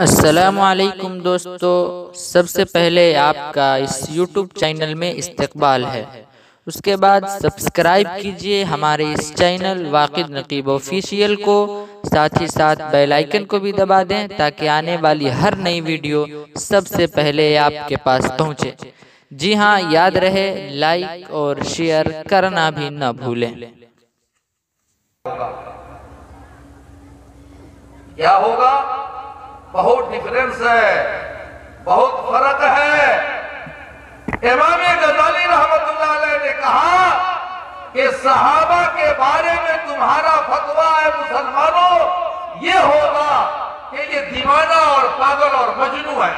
अस्सलामुअलैकुम दोस्तों, सबसे पहले आपका इस YouTube चैनल में इस्तकबाल है। उसके बाद सब्सक्राइब कीजिए हमारे इस चैनल वाकिद नकीब ऑफिशियल को। साथ ही साथ बेल आइकन को भी दबा दें ताकि आने वाली हर नई वीडियो सबसे पहले आपके पास पहुंचे। जी हाँ, याद रहे लाइक और शेयर करना भी न भूलें। क्या होगा? बहुत डिफरेंस है, बहुत फर्क है। इमाम गजाली रहमतुल्लाह अलैह ने कहा कि सहाबा के बारे में तुम्हारा फतवा है मुसलमानों, ये होगा कि ये दीवाना और पागल और मजनू है।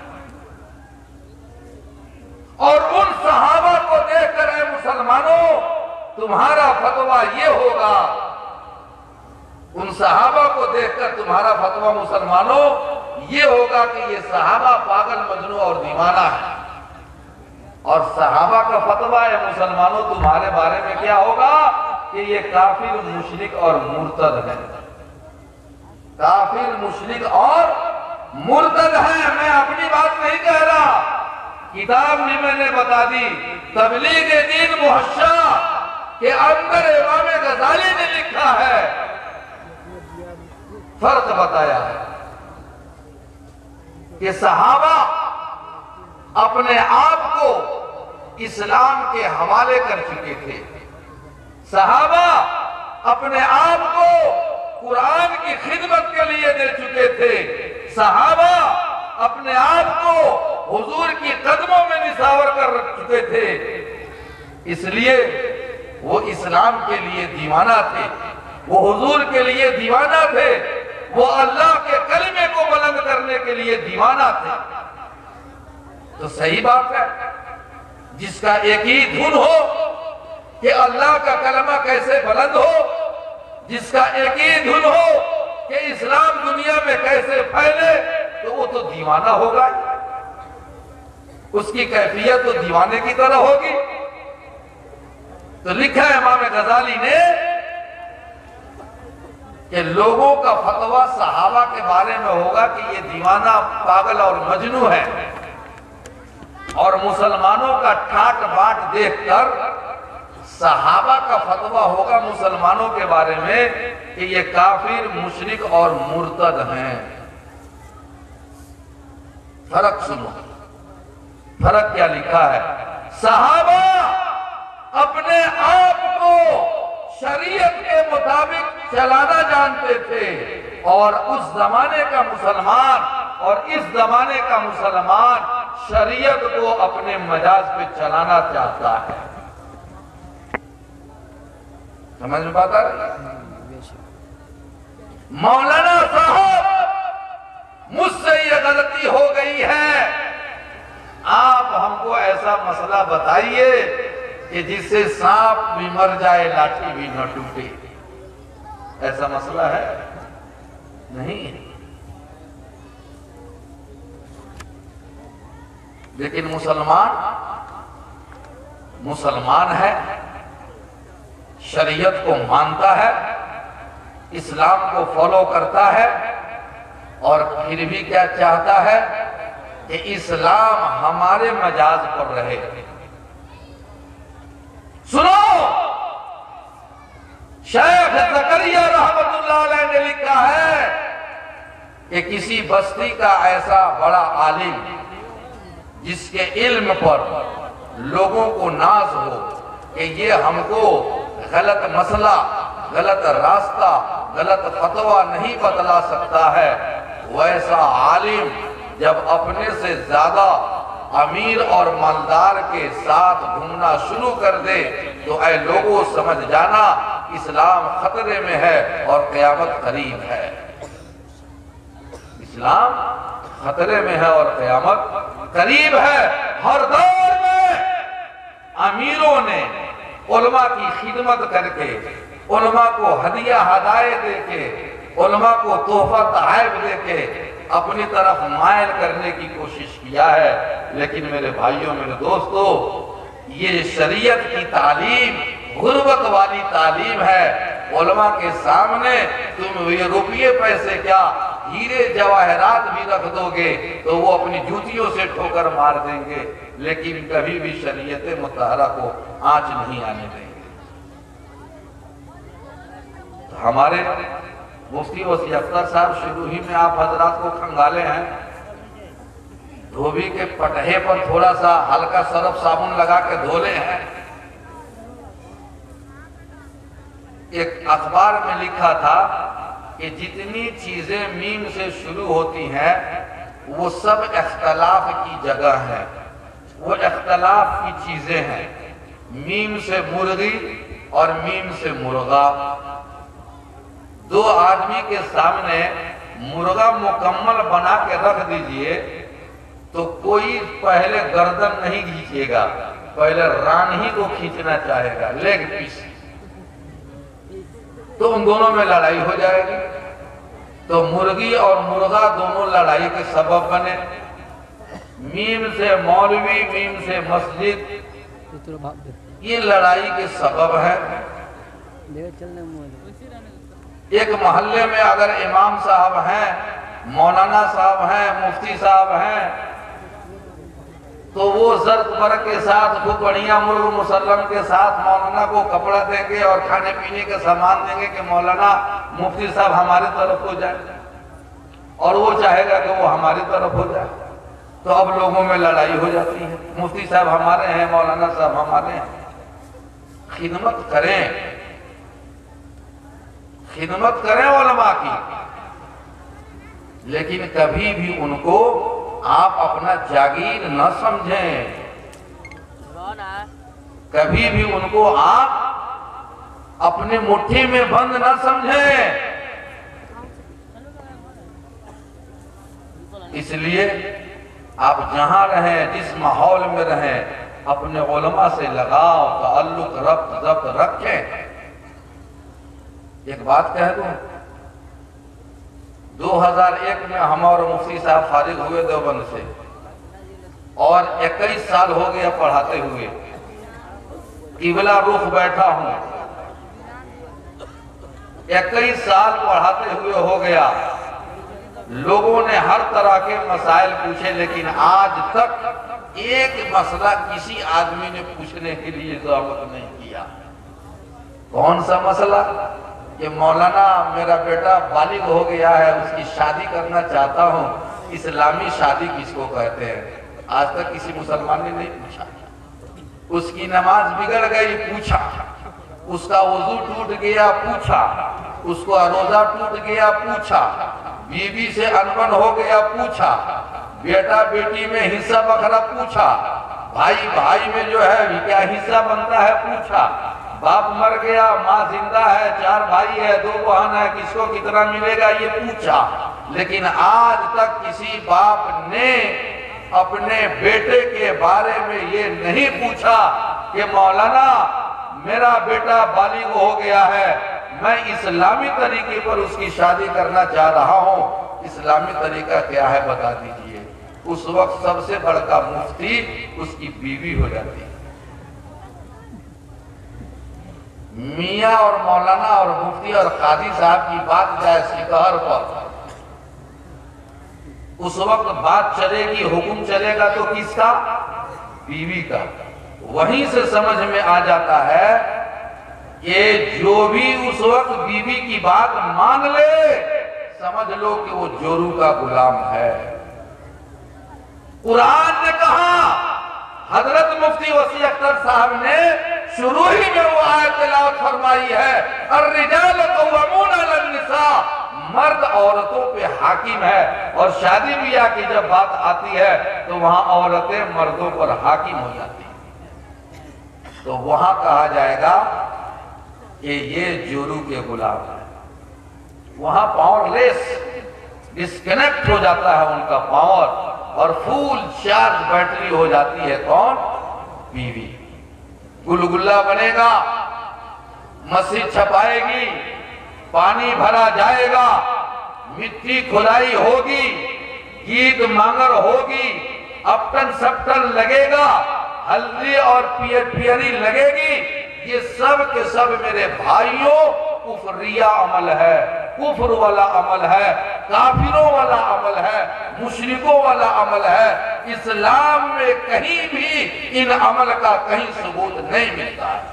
और उन सहाबा को देखकर है मुसलमानों, तुम्हारा फतवा ये होगा, उन सहाबा को देखकर तुम्हारा फतवा मुसलमानों ये होगा कि ये सहाबा पागल मजनू और दीवाना है। और सहाबा का फतवा है मुसलमानों तुम्हारे बारे में क्या होगा कि ये काफिर मुशरिक और मुर्तद है। काफिर मुशरिक और मुर्तद है। मैं अपनी बात नहीं कह रहा, किताब भी मैंने बता दी। तबलीग दीन मुहश्शा के अंदर इमाम गजाली ने लिखा है, फर्क बताया है कि सहाबा अपने आप को इस्लाम के हवाले कर चुके थे। सहाबा अपने आप को कुरान की खिदमत के लिए दे चुके थे। सहाबा अपने आप को हुजूर की कदमों में निसावर कर रख चुके थे। इसलिए वो इस्लाम के लिए दीवाना थे, वो हुजूर के लिए दीवाना थे, वो अल्लाह के कलमे को बुलंद करने के लिए दीवाना थे। तो सही बात है, जिसका एक ही धुन हो कि अल्लाह का कलमा कैसे बुलंद हो, जिसका एक ही धुन हो कि इस्लाम दुनिया में कैसे फैले, तो वो तो दीवाना होगा। उसकी कैफियत तो दीवाने की तरह होगी। तो लिखा है इमाम गजाली ने कि लोगों का फतवा सहाबा के बारे में होगा कि ये दीवाना, पागल और मजनू है। और मुसलमानों का ठाट बाट देखकर सहाबा का फतवा होगा मुसलमानों के बारे में कि ये काफिर, मुशरिक और मुर्तद हैं। फर्क सुनो, फर्क क्या लिखा है। सहाबा अपने आप को शरीयत के मुताबिक चलाना जानते थे, और उस जमाने का मुसलमान और इस जमाने का मुसलमान शरीयत को अपने मजाज पे चलाना चाहता है। समझ में बात आ रही? मौलाना साहब मुझसे ये गलती हो गई है, आप हमको ऐसा मसला बताइए कि जिससे सांप भी मर जाए, लाठी भी न टूटे। ऐसा मसला है नहीं। लेकिन मुसलमान है, शरीयत को मानता है, इस्लाम को फॉलो करता है, और फिर भी क्या चाहता है कि इस्लाम हमारे मजाज पर रहे। सुनो, शेख ज़करिया रहमतुल्लाह अलैह ने लिखा है कि किसी बस्ती का ऐसा बड़ा आलिम जिसके इल्म पर लोगों को नाज हो कि ये हमको गलत मसला, गलत रास्ता, गलत फतवा नहीं बतला सकता है, वैसा आलिम जब अपने से ज्यादा अमीर और मालदार के साथ घूमना शुरू कर दे तो ऐ लोगों समझ जाना इस्लाम खतरे में है और क़यामत करीब है। इस्लाम खतरे में है और क़यामत करीब है। हर दौर में अमीरों ने उलमा की खिदमत करके, उलमा को हदिया हदायत देके, उलमा को तोहफा तहफ़ देके अपनी तरफ मायल करने की कोशिश किया है। लेकिन मेरे भाइयों, मेरे दोस्तों, ये शरीयत की तालीम गुर्बत वाली तालीम है। उलमा के सामने तुम ये रुपये पैसे क्या, हीरे जवाहरात भी रख दोगे तो वो अपनी जूतियों से ठोकर मार देंगे, लेकिन कभी भी शरीयत मुतहरा को आंच नहीं आने देंगे। तो हमारे मुफ्ती वसी अख्तर साहब शुरू ही में आप हजरात को खंगाले हैं, धोबी के पटहे पर थोड़ा सा हल्का सरफ साबुन लगा के धोले हैं। एक अखबार में लिखा था कि जितनी चीजें मीम से शुरू होती हैं वो सब इख्तलाफ की जगह है, वो इख्तलाफ की चीजें हैं। मीम से मुर्गी और मीम से मुर्गा। दो आदमी के सामने मुर्गा मुकम्मल बना के रख दीजिए तो कोई पहले गर्दन नहीं खींचेगा, पहले रान ही को खींचना चाहेगा, लेग पीस। तो उन दोनों में लड़ाई हो जाएगी। तो मुर्गी और मुर्गा दोनों लड़ाई के सबब बने। मीम से मौलवी, मीम से मस्जिद, ये लड़ाई के सबब है। एक मोहल्ले में अगर इमाम साहब हैं, मौलाना साहब हैं, मुफ्ती साहब हैं, तो वो जर्द बरक के साथ खूब बढ़िया मुर्ग मुसल्लम के साथ मौलाना को कपड़ा देंगे और खाने पीने के सामान देंगे कि मौलाना मुफ्ती साहब हमारी तरफ हो जाए, और वो चाहेगा कि वो हमारी तरफ हो जाए। तो अब लोगों में लड़ाई हो जाती है, मुफ्ती साहब हमारे हैं, मौलाना साहब हमारे हैं। खिदमत करें, खिदमत करें उलमा की, लेकिन कभी भी उनको आप अपना जागीर न समझें, कभी भी उनको आप अपनी मुट्ठी में बंद न समझें। इसलिए आप जहां रहें, जिस माहौल में रहें, अपने उलमा से लगाव, ताल्लुक, रब्त जब्त रखें। एक बात कह दूं, 2001 में हम और मुफ्ती साहब फारिग हुए देवबंद से, और 21 साल हो गया पढ़ाते हुए। किबला रुख बैठा हूं, 21 साल पढ़ाते हुए हो गया। लोगों ने हर तरह के मसाइल पूछे, लेकिन आज तक एक मसला किसी आदमी ने पूछने के लिए ज़हमत नहीं किया। कौन सा मसला? कि मौलाना मेरा बेटा बालिग हो गया है, उसकी शादी करना चाहता हूँ, इस्लामी शादी किसको कहते हैं? आज तक किसी मुसलमान ने नहीं पूछा। उसकी नमाज बिगड़ गई, पूछा। उसका वजू टूट गया, पूछा। उसको रोजा टूट गया, पूछा। बीवी से अनबन हो गया, पूछा। बेटा बेटी में हिस्सा बखरा, पूछा। भाई भाई में जो है क्या हिस्सा बनता है, पूछा। बाप मर गया, माँ जिंदा है, 4 भाई है, 2 बहन है, किसको कितना मिलेगा, ये पूछा। लेकिन आज तक किसी बाप ने अपने बेटे के बारे में ये नहीं पूछा कि मौलाना मेरा बेटा बालिग हो गया है, मैं इस्लामी तरीके पर उसकी शादी करना चाह रहा हूँ, इस्लामी तरीका क्या है बता दीजिए। उस वक्त सबसे बड़का मुफ्ती उसकी बीवी हो जाती है। मियाँ और मौलाना और मुफ्ती और काजी साहब की बात जाए शिकहर पर, उस वक्त बात चलेगी, हुक्म चलेगा तो किसका? बीवी का। वहीं से समझ में आ जाता है कि जो भी उस वक्त बीवी की बात मान ले, समझ लो कि वो जोरू का गुलाम है। कुरान ने कहा, हजरत मुफ्ती वसी अख्तर साहब ने शुरू ही में वो आयत तिलावत फरमाई है, अर्रिजाल क़व्वामून अलन निसा, मर्द औरतों पे हाकिम है। और शादी ब्याह की जब बात आती है तो वहां औरतें मर्दों पर हाकिम हो जाती है। तो वहां कहा जाएगा कि ये जोरू के गुलाम है। वहां पावरलेस, डिस्कनेक्ट हो जाता है उनका पावर, और फुल चार्ज बैटरी हो जाती है कौन? बीवी। गुलगुल्ला बनेगा, मस्जिद छपाएगी, पानी भरा जाएगा, मिट्टी खुदाई होगी, गीत मांगर होगी, अपटन सपटन लगेगा, हल्दी और पियरी लगेगी। ये सब के सब मेरे भाइयों कुफरिया अमल है। कुफ्र वाला अमल है, काफिरों वाला अमल है, मुशरिकों वाला अमल है। इस्लाम में कहीं भी इन अमल का कहीं सबूत नहीं मिलता है,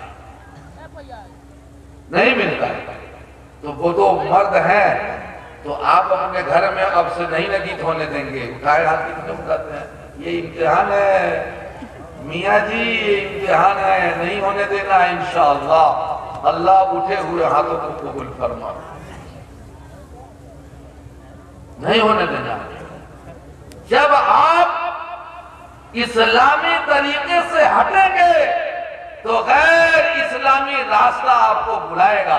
नहीं मिलता है। तो वो तो मर्द हैं, तो आप अपने घर में अब से नहीं नगीत होने देंगे। उठाए हाथ क्यों कहते हैं? ये इम्तिहान है मियाँ जी, ये इम्तिहान है, नहीं होने देना है इंशाअल्लाह। अल्लाह उठे हुए हाथों को कबूल फरमा, नहीं होने देना। जब आप इस्लामी तरीके से हटेंगे तो गैर इस्लामी रास्ता आपको बुलाएगा।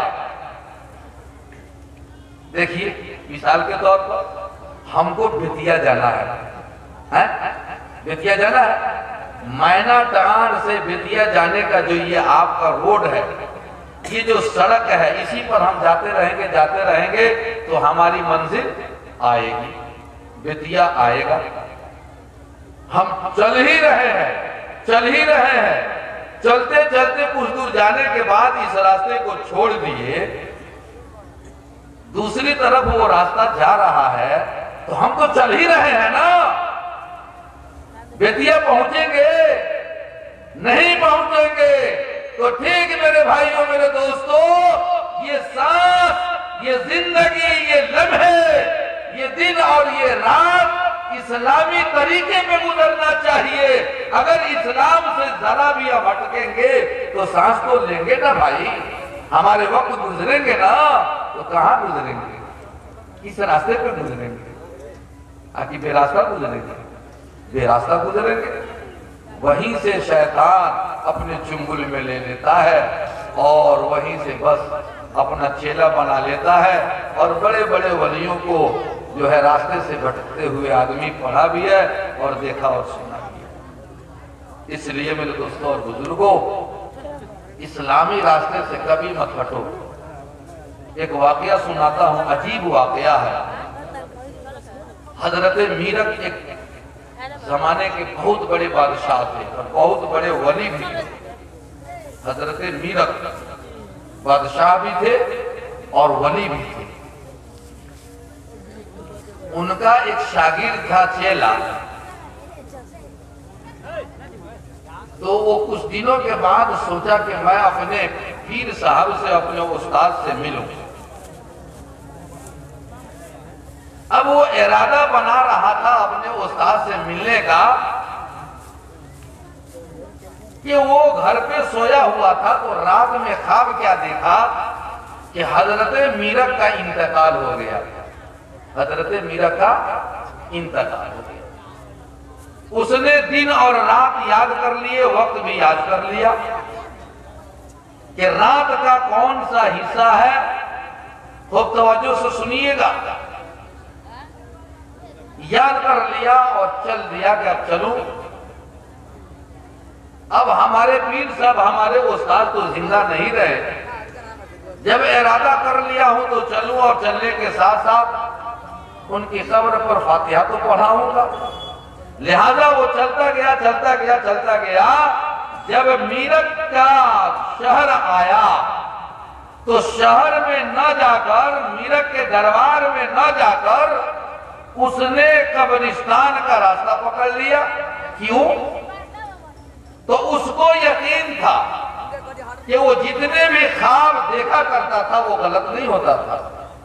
देखिए मिसाल के तौर पर हमको बेतिया जाना है, बेतिया जाना है। मैना टांड से बेतिया जाने का जो ये आपका रोड है, ये जो सड़क है, इसी पर हम जाते रहेंगे तो हमारी मंजिल आएगी, बेतिया आएगा। हम चल ही रहे हैं, चलते चलते कुछ दूर जाने के बाद इस रास्ते को छोड़ दिए, दूसरी तरफ वो रास्ता जा रहा है, तो हम तो चल ही रहे हैं ना। बेतिया पहुंचेंगे, नहीं पहुंचेंगे तो ठीक मेरे भाइयों, मेरे दोस्तों, ये सांस, ये जिंदगी, ये लम्हे, ये दिन और ये रात इस्लामी तरीके में गुजरना चाहिए। अगर इस्लाम से जरा भी हम हटकेंगे तो सांस तो लेंगे ना भाई, हमारे वक्त गुजरेंगे ना, तो कहाँ गुजरेंगे? किस रास्ते पे गुजरेंगे? आखिर बेरास्ता गुजरेंगे, बेरास्ता गुजरेंगे। वहीं से शैतान अपने चुंगल में ले लेता है और वहीं से बस अपना चेला बना लेता है। और बड़े बड़े वलियों को जो है रास्ते से भटकते हुए आदमी पढ़ा भी है और देखा और सुना भी है। इसलिए मेरे दोस्तों और बुजुर्गों, इस्लामी रास्ते से कभी मत हटो। एक वाकया सुनाता हूँ, अजीब वाकया है। हजरत मीरक एक जमाने के बहुत बड़े बादशाह थे और बहुत बड़े वली भी थे। हजरत मीरक बादशाह भी थे और वली भी थे। उनका एक शागिर्द था, चेला। तो वो कुछ दिनों के बाद सोचा कि मैं अपने पीर साहब से, अपने उस्ताद से मिलूं। अब वो इरादा बना रहा था अपने उस्ताद से मिलने का कि वो घर पे सोया हुआ था, तो रात में ख्वाब क्या देखा कि हजरत मीरक का इंतकाल हो गया। हजरत मीरक का इंतकाल हो गया। उसने दिन और रात याद कर लिए, वक्त भी याद कर लिया कि रात का कौन सा हिस्सा है। खूब तवज्जो से सुनिएगा। याद कर लिया और चल दिया कि अब चलूं। अब हमारे पीर साहब, हमारे उस्ताद तो जिंदा नहीं रहे। जब इरादा कर लिया हूं तो चलूं और चलने के साथ साथ उनकी कब्र पर फातिहा तो पढ़ाऊंगा। लिहाजा वो चलता गया। जब मीरक का शहर आया तो शहर में न जाकर, मीरक के दरबार में न जाकर उसने कब्रिस्तान का रास्ता पकड़ लिया। क्यों? तो उसको यकीन था कि वो जितने भी ख्वाब देखा करता था वो गलत नहीं होता था।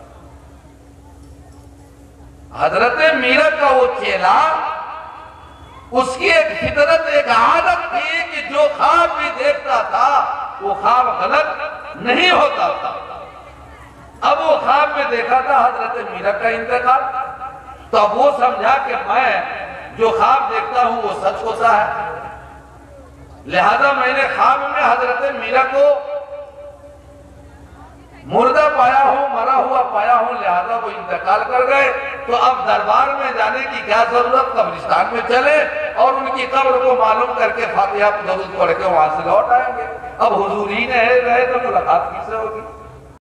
हजरत मीरक का वो चेला, उसकी एक फितरत, एक आदत थी कि जो ख्वाब भी देखता था वो ख्वाब गलत नहीं होता था। अब वो ख्वाब में देखा था हजरत मीरक का इंतकाल, तो अब वो समझा कि मैं जो ख्वाब देखता हूं वो सच होता है। लिहाजा मैंने ख्वाब में हजरत मीरक को मुर्दा पाया हूं, मरा हुआ पाया हूं, लिहाजा वो इंतकाल कर गए। तो अब दरबार में जाने की क्या जरूरत, कब्रिस्तान में चले और उनकी कब्र को मालूम करके फातिहा दरूद पढ़ के वहां से लौट आएंगे। अब हुजूर ही नहीं रहे तो मुलाकात किससे होगी?